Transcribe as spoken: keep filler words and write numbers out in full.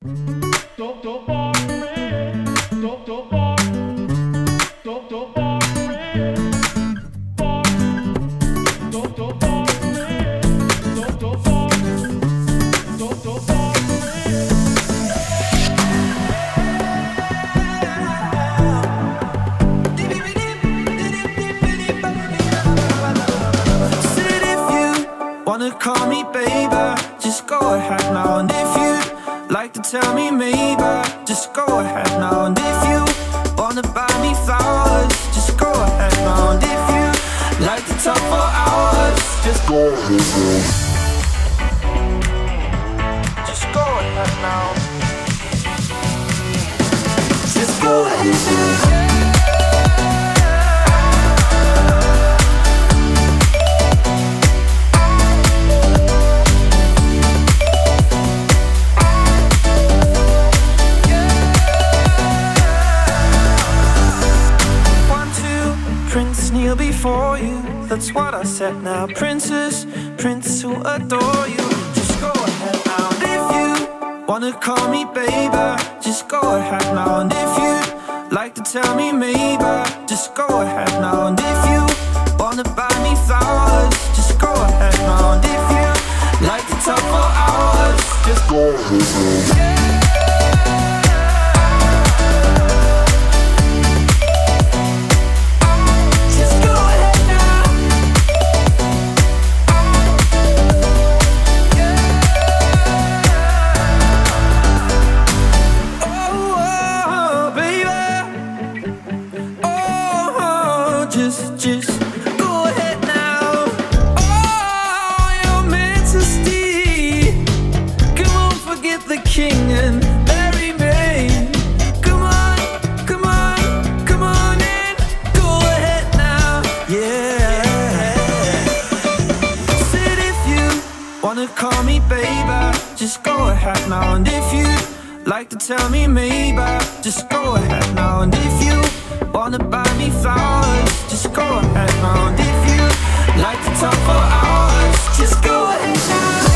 Don't don't worry. Don't don't worry. Don't don't worry. Don't don't worry. Don't don't worry. Don't don't worry. Said if you wanna call me baby, just go ahead now. And if you'd like to tell me maybe, just go ahead now. And if you wanna buy me flowers, just go ahead now. And if you like to talk for hours, just go ahead now. Just go ahead now. Just go ahead now. Prince kneel before you, that's what I said now. Princess, prince who adore you, just go ahead now. And if you wanna call me baby, just go ahead now. And if you'd like to tell me maybe, just go ahead now. And if you wanna buy me flowers, just go ahead now. And if you like to talk for hours, just go ahead now. Just, just go ahead now. Oh, your majesty, come on, forget the king and marry me. Come on, come on, come on and go ahead now. Yeah. Said if you wanna call me baby, just go ahead now. And if you'd like to tell me maybe, just go ahead now. And if you wanna buy me flowers, just go ahead now. And if you like to talk for hours, just go ahead now.